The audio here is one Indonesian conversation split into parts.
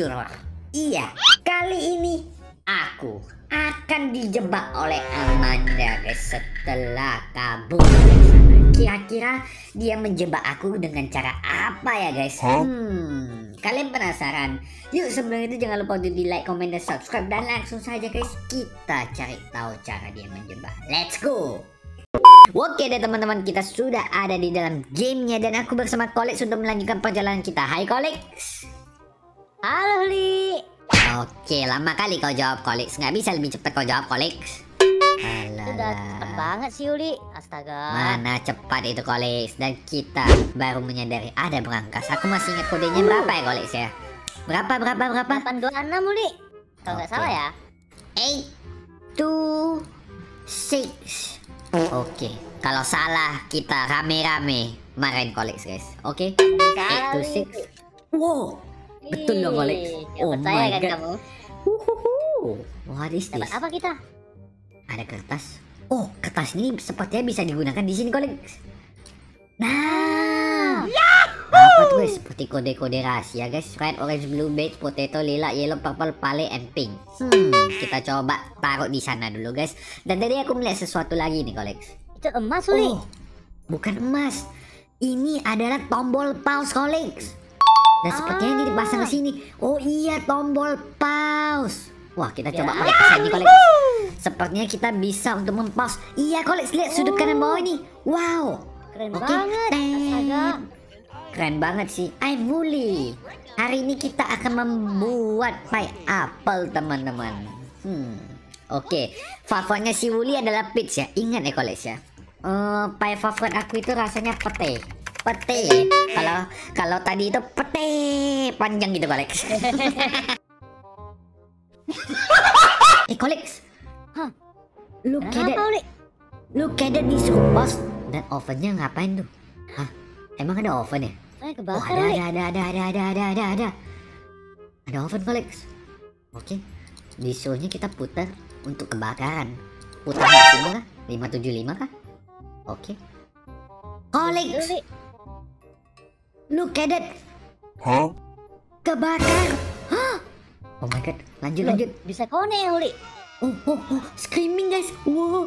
jujur. Iya, kali ini aku akan dijebak oleh Amanda guys setelah kabur dari sana. Kira-kira dia menjebak aku dengan cara apa ya guys? Kalian penasaran? Yuk sebelum itu jangan lupa untuk di like, comment, dan subscribe. Dan langsung saja guys kita cari tahu cara dia menjebak. Let's go! Oke deh teman-teman, kita sudah ada di dalam gamenya dan aku bersama Kolex untuk melanjutkan perjalanan kita. Hai Kolex. Halo Li. Oke, lama kali kau jawab Kolex. Nggak bisa lebih cepat kau jawab Kolex. Sudah cepat banget sih Uli. Astaga. Mana cepat itu Kolex. Dan kita baru menyadari ada berangkas. Aku masih ingat kodenya berapa ya Kolex ya? Berapa? 826 Uli. Kalau nggak salah ya. 826. Oke, kalau salah kita rame-rame marahin Kolex guys. Oke, 826. Wow, betul loh Kolex. Oh my kan god. kamu? What is this? Dapat apa kita? Ada kertas. Oh, kertas ini sepertinya bisa digunakan di sini Kolex. Nah, apa tuh guys? Seperti kode-kode rahasia guys. Red, orange, blue, beige, potato, lila, yellow, purple, pale, and pink. Kita coba taruh di sana dulu guys. Dan tadi aku melihat sesuatu lagi nih Kolex. Itu emas Uli. Oh, bukan emas. Ini adalah tombol pause Kolex. Dan sepertinya ini dipasang ke sini. Oh iya, tombol pause. Wah, kita coba pakai ke sini Kolex. Sepertinya kita bisa untuk mempause. Iya Kolex, lihat sudut kanan bawah ini. Wow. Keren banget. Astaga. Keren banget sih. I'm Wooly. Hari ini kita akan membuat pie apple teman-teman. Oke. Favoritnya si Wooly adalah peach ya. Ingat ya Kolex ya. Pie favorit aku itu rasanya pete. Pete. Kalau tadi itu pete panjang gitu Kolex. Kolex. Hah? Look at Kenapa Uli? Look at that, disuruh pause. Dan ovennya ngapain tuh? Hah? Emang ada oven ya? Saya Oh, kebakar Uli. ada. Ada oven Kolex. Oke. Disuruhnya kita putar untuk kebakaran. Putar maksimal kah? 575 kah? Oke. Kolex, Uli. look at that. Hah? Kebakar. Hah? Oh my god. Lanjut. Bisa kone ya Uli. Oh, screaming guys. Wow.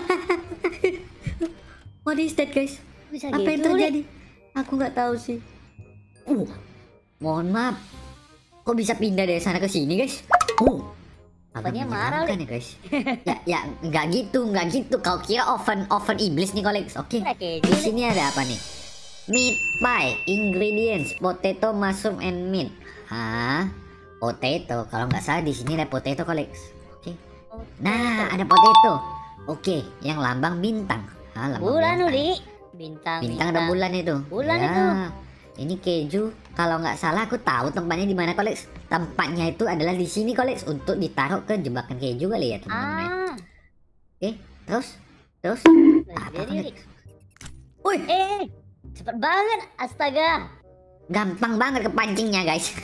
What is that guys? Bisa Apa yang gitu Uli. terjadi? Aku nggak tahu sih. Mohon maaf. Kok bisa pindah dari sana ke sini guys? Agak Apanya marah, menyeramkan ya guys. ya nggak gitu. Kau kira oven iblis nih Kolex? Oke. Di sini ada apa nih? Meat pie, ingredients, potato, mushroom, and meat. Hah? Potato. Kalau nggak salah di sini ada potato Kolex. Oke. Nah, ada potato. Oke, yang lambang bintang. Lambang Bulan bintang. Uli. Bintang. Ada bulan itu. Bulan Ya, itu. ini keju. Kalau nggak salah aku tahu tempatnya di mana Kolex. Tempatnya itu adalah di sini Kolex, untuk ditaruh ke jebakan keju kali ya teman-teman. Oke, terus apa Jadi Uli. Kolex? Wih, Cepet banget. Astaga. gampang banget kepancingnya guys.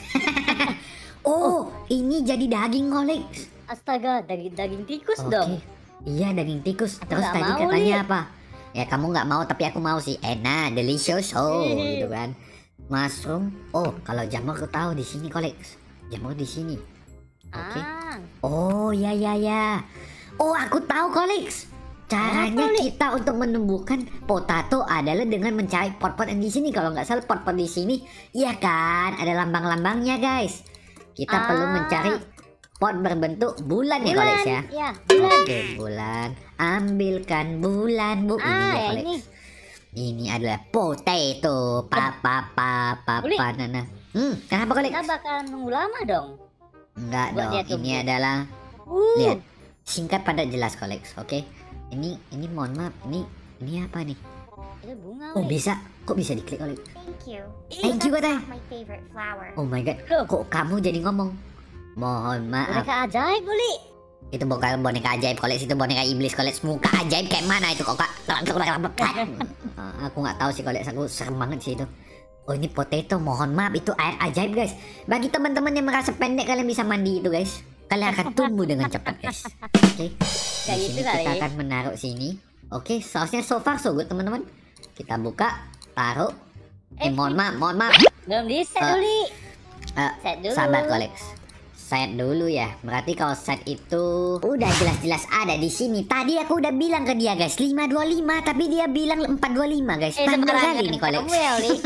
Ini jadi daging Kolex. Astaga, daging tikus Oke. dong. Iya, daging tikus. Aku Terus nggak tadi mau, katanya Li. apa? Ya kamu nggak mau tapi aku mau sih. Enak, delicious, gitu kan. Mushroom. Oh, kalau jamur aku tahu di sini Kolex. Jamur di sini. Oke. Oh, ya. Oh, aku tahu Kolex. Caranya Apa, Li? kita untuk menumbuhkan potato adalah dengan mencari pot-pot yang di sini. Kalau nggak salah pot-pot di sini, iya kan? Ada lambang-lambangnya guys. Kita perlu mencari pot berbentuk bulan ya Kolex ya. Ya, bulan. Oke, bulan. Ambilkan bulan, Bu. Ini ya, Kolex. ini. Ini adalah potato. Uli. Nana. Kenapa Kolex? Kita bakalan nunggu lama dong. Enggak buat dia dong. Ini tumbuh. adalah lihat, singkat padat jelas Kolex. Oke. Ini mohon maaf. Ini apa nih? Itu bunga Oh, Uli. bisa. Kok bisa diklik Kolex? Thank you. Thank you katanya. My favorite flower. Oh my god. Loh. Kok kamu jadi ngomong? Mohon maaf. Boneka ajaib Uli. Itu bukan boneka ajaib Kolex, itu boneka iblis Kolex. Muka ajaib kayak mana itu kok Kak? Aku nggak tahu sih Kolex, aku serem banget sih itu. Oh, ini potato, mohon maaf itu air ajaib guys. Bagi teman-teman yang merasa pendek, kalian bisa mandi itu guys. Kalian akan tumbuh dengan cepat guys. Oke. Di Kayak sini gitu kita kali. akan menaruh sini. Oke, sausnya so far so good teman-teman. Kita buka, taruh. Mohon maaf. Belum di set Uli. Set dulu. Sabar Kolex. Set dulu ya. Berarti kalau set itu udah jelas-jelas ada di sini. Tadi aku udah bilang ke dia guys 525, tapi dia bilang 425 guys. Pandai kali nih Kolex. Kamu ya, Oli.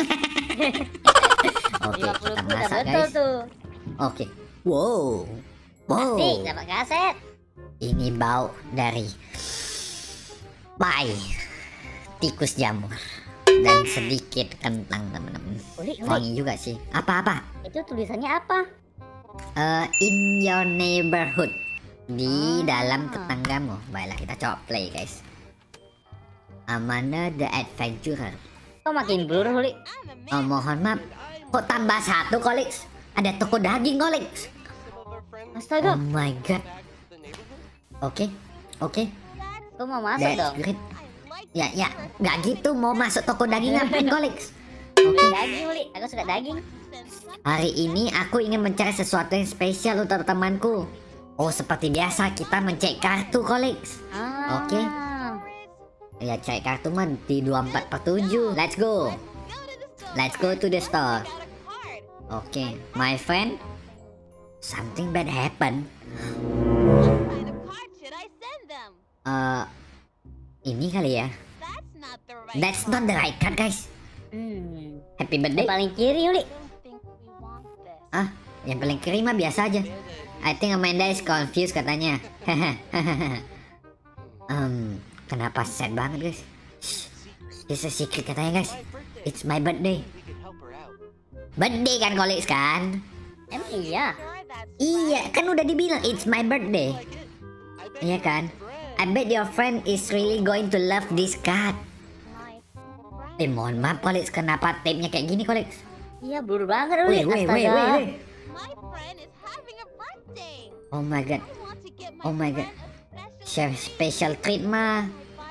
Oke, 50 kita udah masak betul guys. tuh. Oke. Wow. Wow. Asik, dapat kaset. Ini bau dari pai tikus jamur dan sedikit kentang teman-teman. Oli, Wangi juga sih. Apa-apa? itu tulisannya apa? In your neighborhood, di dalam tetanggamu. Baiklah, kita coba play guys. Amanda the Adventurer. Kok makin blur, Oli? Oh, mohon maaf, kok tambah satu Kolex? Ada toko daging Kolex. Astaga, Oh my god. Oke, oke, kok mau masuk that's dong? great. Ya, nggak gitu, mau masuk toko daging ngapain Kolex? Daging, Oli. Aku suka daging. Hari ini aku ingin mencari sesuatu yang spesial untuk temanku. Oh, seperti biasa kita mencek kartu Kolex. Oke. Ya, cek kartu mah di 24/7. Let's go. Let's go to the store. Oke, my friend. Something bad happen. Ini kali ya. That's not the right card, guys. Happy birthday. Yang paling kiri, Oli. Ah, yang paling kiri mah biasa aja. I think Amanda is confused katanya. Kenapa sad banget guys? Shh, this is a secret katanya guys. It's my birthday. Birthday kan Kolex kan? Emang iya? Iya, kan udah dibilang it's my birthday. Iya kan? I bet your friend is really going to love this card. Mohon maaf Kolex, kenapa tape-nya kayak gini Kolex? Iya, blur banget, Oli. Wait. Astaga. Oh my god. Oh my god. Share special treat mah.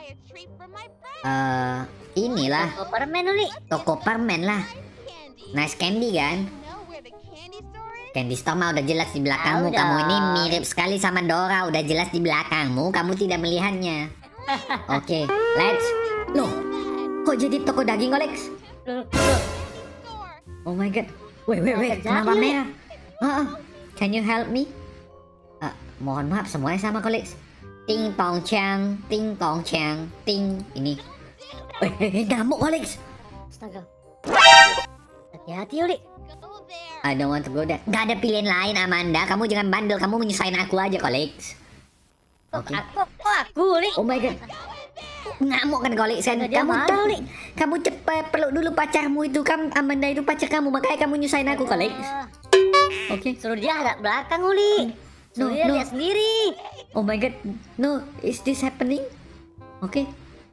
Inilah Kok permen, Oli? toko permen lah. Nice candy kan? Candy store mah udah jelas di belakangmu. Tahu Kamu ini dong. mirip sekali sama Dora. Udah jelas di belakangmu. Kamu tidak melihatnya. Oke, let's. Loh, kok jadi toko daging Kolex? Oh my god. Wait. Kenapa Jadi, merah? Can you help me? Mohon maaf, semuanya sama Kolex. Ting tong chang, ting tong chang, ting. Ini. Nyamuk Kolex. Astaga. Hati-hati, Oli. I don't want to go there. Gak ada pilihan lain Amanda. Kamu jangan bandel. Kamu menyusahin aku aja Kolex. Oke. Kok aku, Oli? Oh my god. Ngamuk kan Kolex kan? Dia Kamu marah, tahu Li. nih. Kamu cepet peluk dulu pacarmu itu kan. Amanda itu pacar kamu. Makanya kamu nyusahin aku Kolex. Oke. Suruh dia agak belakang, Oli. Suruh dia No. lihat sendiri. Oh my god. No. Is this happening? Oke.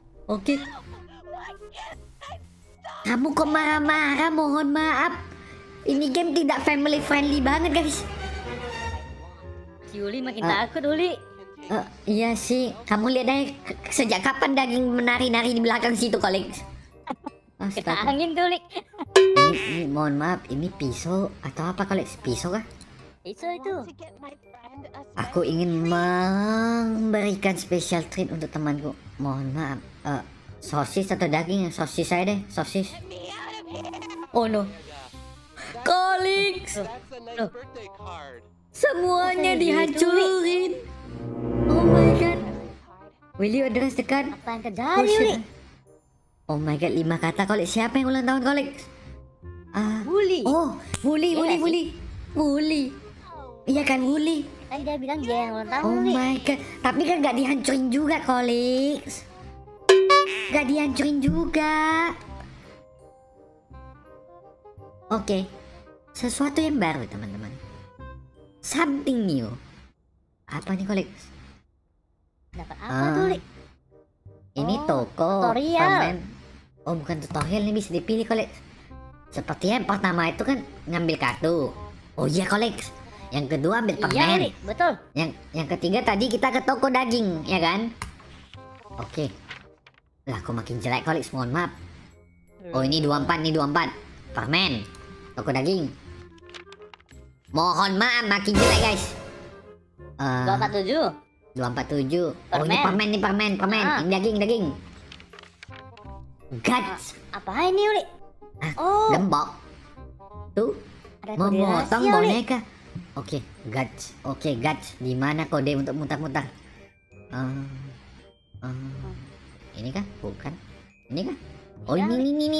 Kamu kok marah-marah? Mohon maaf. Ini game tidak family friendly banget guys. Si Uli makin takut, Uli. Iya sih. Kamu lihat deh. Sejak kapan daging menari-nari di belakang situ Kolex? Kita Astaga. angin tuh, Uli. Ini mohon maaf. Ini pisau atau apa Kolex? Pisau kah? Itu. Aku ingin memberikan special treat untuk temanku. Mohon maaf. Sosis atau daging? Sosis saya deh. Sosis. Oh no. Kolex. Semuanya Masa gitu, dihancurin. Oh my god. Will you address the card? Apa yang terjadi, Uli? Oh my god, 5 kata Kolex. Siapa yang ulang tahun Kolex? Uli. Oh, Wuli. Iya nggak Wuli. Iya kan Wuli. Kan dia bilang dia yang ulang tahun, Oh Uli. my god. Tapi kan gak dihancurin juga Kolex. Gak dihancurin juga. Oke. Sesuatu yang baru teman-teman. Something new. Apa nih Kolex? Dapat apa tuh, Uli? Ini Oh, toko tutorial. permen. Oh bukan tutorial, ini bisa dipilih Kolex. Sepertinya yang pertama itu kan ngambil kartu. Oh iya Kolex. Yang kedua ambil Iya, permen. Uli. Betul. Yang ketiga tadi kita ke toko daging, ya kan? Oke. Lah kok makin jelek Kolex, mohon maaf. Oh ini 24 nih 24. Permen. Toko daging. Mohon maaf makin jelek guys. 247. 247. Oh ini Permen. permen. Ah. Ini daging. Guts. Apa ini, Uli? Ah, Oh, Gembok. Tuh. ada Memotong rahasia, Uli. boneka. Oke, guts. Oke, guts. Di mana kode untuk mutar-mutar? Eh, ini kah? Bukan. Ini kah? Oh, Iya,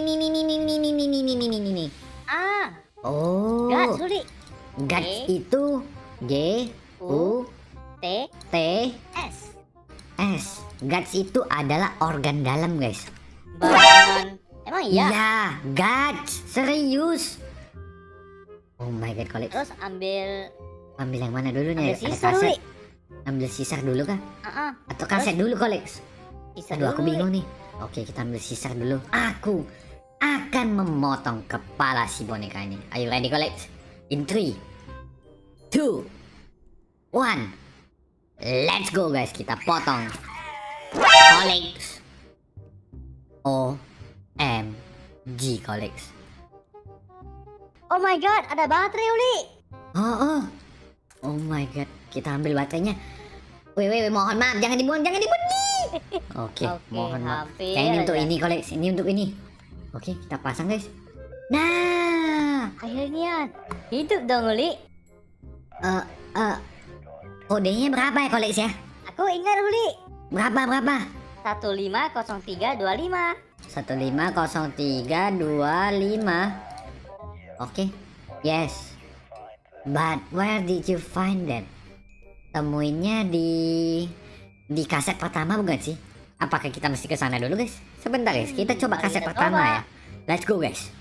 ini. Ah, Oh, gas Uli. guts G. itu G U T T S. S. Guts itu adalah organ dalam, guys. Bahan. Emang iya? Iya, guts. Serius. Oh my god, Kolex. Terus ambil Ambil yang mana dulu nih? ambil Ada sisa kaset. Uli. Ambil sisar dulu kah? Atau kaset dulu, Kolex? Sisa Aduh, aku dulu, Uli. bingung nih. Oke, kita ambil sisar dulu. Aku akan memotong kepala si boneka ini. Are you ready, Kolex? In 3, 2, 1. Let's go, guys. Kita potong. Kolex. OMG, Kolex. Oh my god, ada baterai Uli. Oh. Oh my god. Kita ambil baterainya. Weh, mohon maaf. Jangan dibuang. Oke, mohon maaf. hampir Kayak ini untuk aja. ini, Kolex. Ini untuk ini. Oke, kita pasang, guys. Nah. Akhirnya hidup dong Uli. Kodenya berapa ya, Kolex ya? Aku ingat Uli. Berapa? 150325. 150325. Oke. Yes. But where did you find that? Temuinnya di kaset pertama bukan sih? Apakah kita mesti ke sana dulu, guys? Sebentar, guys. Kita coba mari kaset kita pertama coba. ya. Let's go, guys.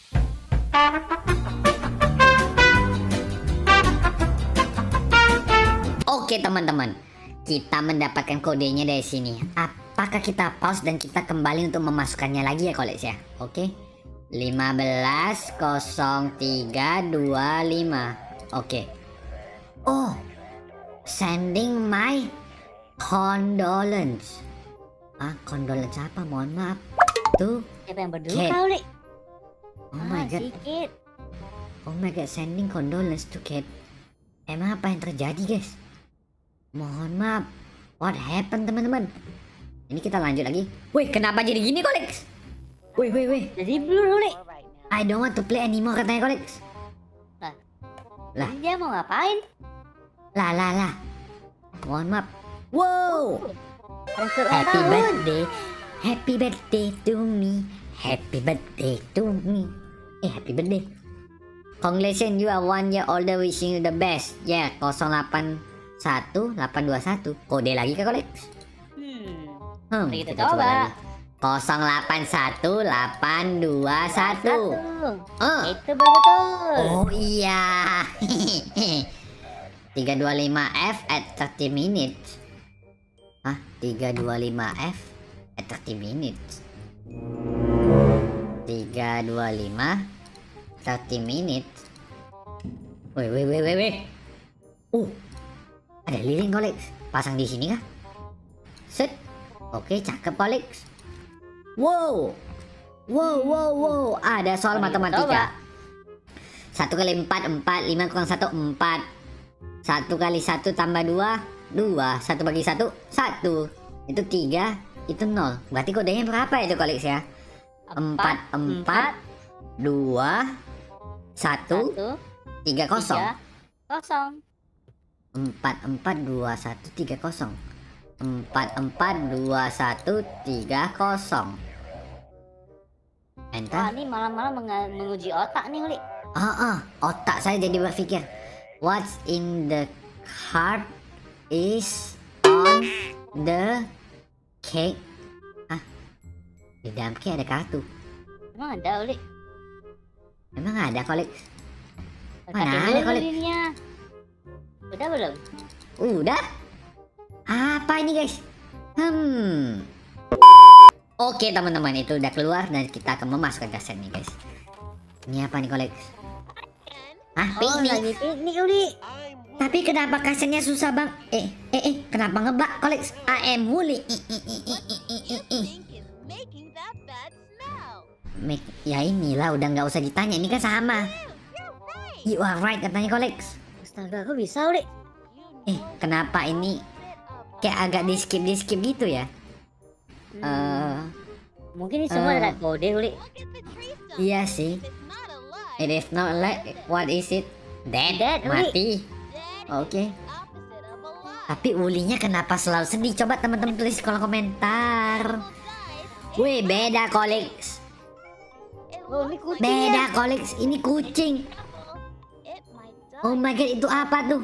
Oke, teman-teman. Kita mendapatkan kodenya dari sini. Apakah kita pause dan kita kembali untuk memasukkannya lagi ya, Kolex ya? Oke. 150325. Oke. Oh. Sending my condolence. Condolence apa? Mohon maaf. Tuh. Siapa yang berduka Cat. Uli? Oh my god. Sedikit. Oh my god, sending condolence to Cat. Emang apa yang terjadi, guys? Mohon maaf. What happened, teman-teman? Ini kita lanjut lagi. Wih, kenapa jadi gini, Kolex? Wih. Jadi blur Uli. I don't want to play anymore, katanya, Kolex. Lah. Jadi dia mau ngapain? Lah. Mohon maaf. Wow. Ada surat ulang Happy tahun. birthday. Happy birthday to me. Happy birthday to me. Happy birthday. Congratulations, you are 1 year older, wishing you the best. Ya, 081821. Kode lagi ke Kolex? Mari kita coba. 081821. Itu betul. Oh iya. 325F at 30 minutes. 325F at 30 minutes. 325 30 minutes. Wih. Ada lilin, Kolex. Pasang di sini kah? Set. Oke, cakep, Kolex. Wow. Ada soal matematika. 1 kali 4 4. 5 kurang 1 4. 1 kali 1 tambah 2 2. 1 bagi 1 1. Itu 3. Itu 0. Berarti kodenya berapa itu, Kolex ya? 4 4 2 1 3 0. 0. 4 4 2 1 3 0. 4 4 2 1 3 0. Wah, Enter. ini malam-malam menguji otak nih Uli. Otak saya jadi berpikir. What's in the card is on the cake. Di dalam cake ada kartu. Emang ada Uli? Memang ada, Kolex? Mana Katain ada, dulu Kolex? ininya. Udah belum? Udah? Apa ini, guys? Oke, teman-teman, itu udah keluar dan kita akan memasukkan kaset nih, guys. Ini apa nih, Kolex? Piknik. Lagi piknik Uli. Tapi kenapa kasetnya susah, Bang? Kenapa ngebak, Kolex? AM Wuli. Ya inilah, udah nggak usah ditanya, ini kan sama. You are right, katanya, Kolex. Astaga, kok bisa Uli? Kenapa ini kayak agak di skip gitu ya? Mungkin ini semua ada kode Uli. Iya sih. It is not alive. What is it? Dead. Dead, Uli. Mati. Oke. Tapi Ulinya kenapa selalu sedih? Coba teman-teman tulis di kolom komentar. Wih, beda Kolix. Oh, ini kucing Beda ya. Kolix. Ini kucing. Oh my god, itu apa tuh?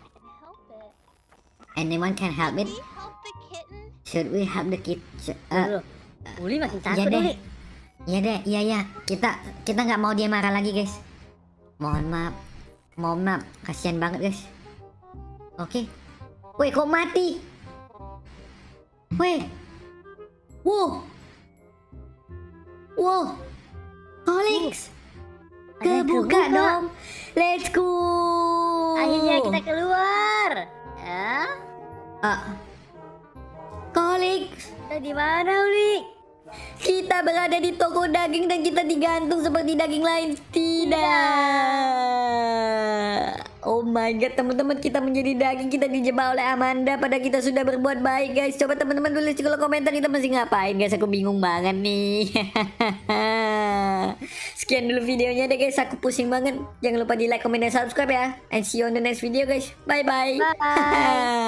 Anyone can help it? Should we help the kid? Loh, Uli makin Ya takut deh. Uli. Ya deh, iya. Kita nggak mau dia marah lagi, guys. Mohon maaf. Kasihan banget, guys. Oke. Woi, kok mati? Woi. Wow. Kolix. Ada yang Kebuka kebuka. dong. Let's go. Akhirnya kita keluar. Ya, Kolix. kita di mana Uli? Kita berada di toko daging dan kita digantung seperti daging lain. Tidak. Oh my god, teman-teman, kita menjadi daging, kita dijebak oleh Amanda pada kita sudah berbuat baik, guys. Coba teman-teman tulis di kolom komentar kita masih ngapain, guys. Aku bingung banget nih. Sekian dulu videonya deh, guys. Aku pusing banget. Jangan lupa di like, comment, dan subscribe ya. And see you on the next video, guys. Bye bye. Bye.